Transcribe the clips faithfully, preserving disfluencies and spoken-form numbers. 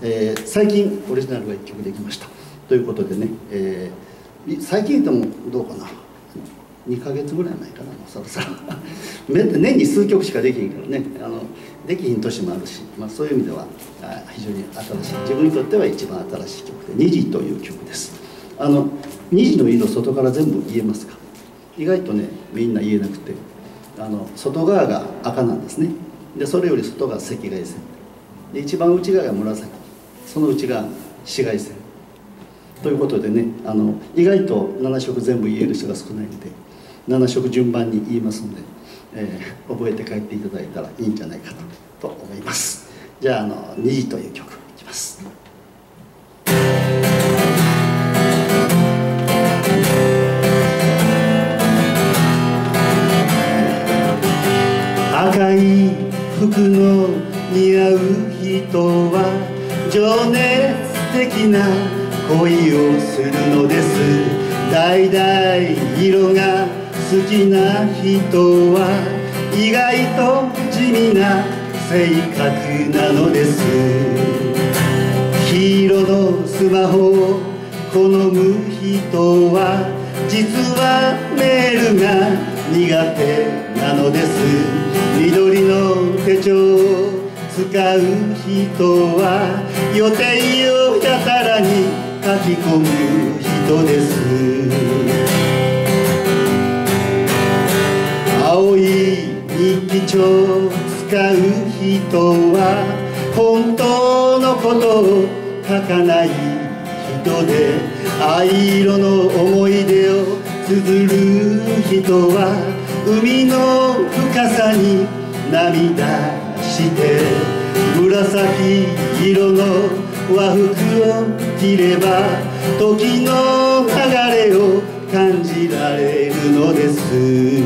えー、最近オリジナルがいっきょくできましたということでね、えー、最近言ってもどうかな、にかげつぐらい前かな、もうそろそろ年に数曲しかできひんからね、あのできひん年もあるし、まあ、そういう意味では非常に新しい、自分にとっては一番新しい曲で「虹」という曲です。あの虹の色外から全部言えますか？意外とねみんな言えなくて、あの外側が赤なんですね。でそれより外が赤外線で、一番内側が紫、その内が紫外線ということでね、あの意外となな色全部言える人が少ないので、なな色順番に言いますので、えー、覚えて帰っていただいたらいいんじゃないかとと思います。じゃあ、あの「虹」という曲いきます。赤い服の似合う人は情熱的な恋をするのです。橙色が好きな人は意外と地味な性格なのです。黄色のスマホを好む人は実はメールが苦手なのです。緑の手帳を使う人は予定をやたらに書き込む人です。青い日記帳を使う人は本当のことを書かない人で、藍色の思い出を綴る人は海の深さに涙して紫色の和服を着れば時の流れを感じられるのです。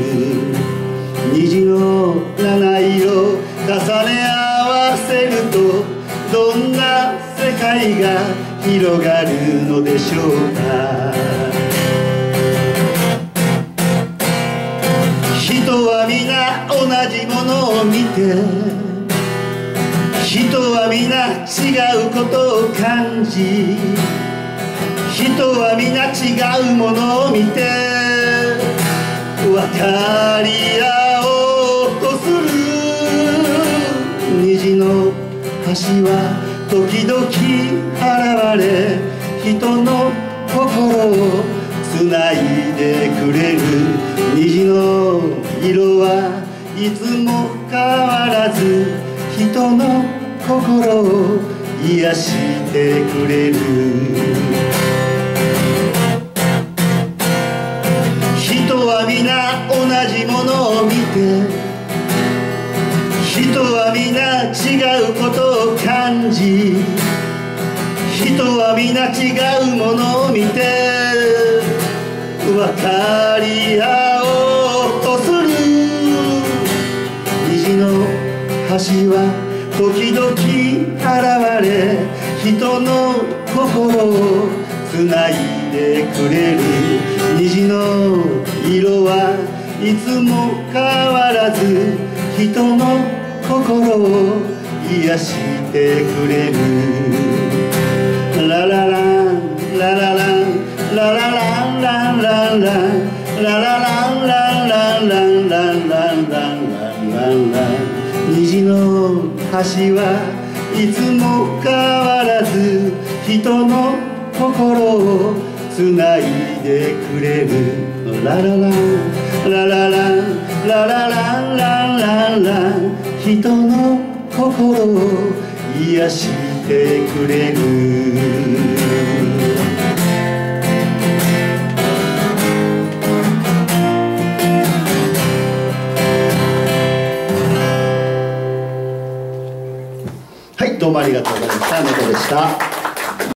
虹の七色重ね合わせるとどんな世界が広がるのでしょうか。人は皆同じものを見て、人は皆違うことを感じ、人は皆違うものを見て分かり合おうとする。虹の橋は時々現れ人の心をつないでくれる。虹の色はいつも変わらず人の心を癒してくれる。人は皆同じものを見て、人は皆違うことを感じ、人は皆違うものを見て分かり合おうとする。虹の橋は時々現れ人の心をつないでくれる。虹の色はいつも変わらず人の心を癒してくれる。ララランララランララランランランランララランランランランランランランランラン。虹の橋はいつも変わらず人の心をつないでくれる。ララランララランララランランランラン。人の心を癒してくれる。はい、どうもありがとうございました。のこでした。